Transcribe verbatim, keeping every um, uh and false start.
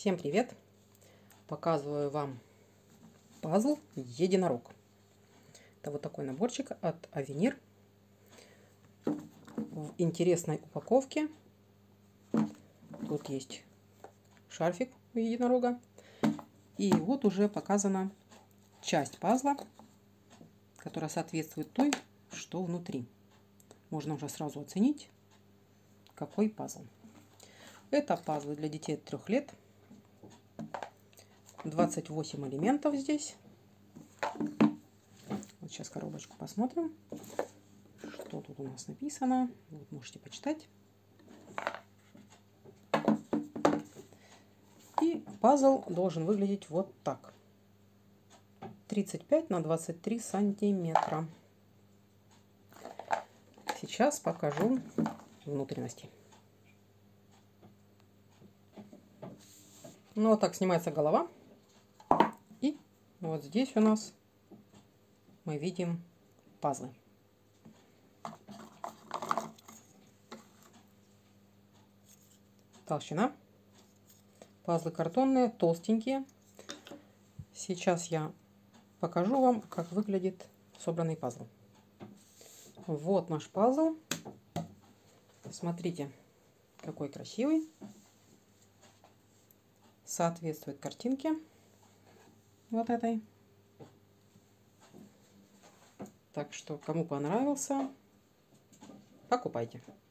Всем привет! Показываю вам пазл единорог. Это вот такой наборчик от Avenir в интересной упаковке. Тут есть шарфик у единорога. И вот уже показана часть пазла, которая соответствует той, что внутри. Можно уже сразу оценить, какой пазл. Это пазлы для детей от трёх лет. двадцать восемь элементов здесь. Вот сейчас коробочку посмотрим, что тут у нас написано. Вот можете почитать. И пазл должен выглядеть вот так. тридцать пять на двадцать три сантиметра. Сейчас покажу внутренности. Ну вот так снимается голова. И вот здесь у нас мы видим пазлы. Толщина. Пазлы картонные, толстенькие. Сейчас я покажу вам, как выглядит собранный пазл. Вот наш пазл. Смотрите, какой красивый. Соответствует картинке вот этой. Так что, кому понравился, покупайте.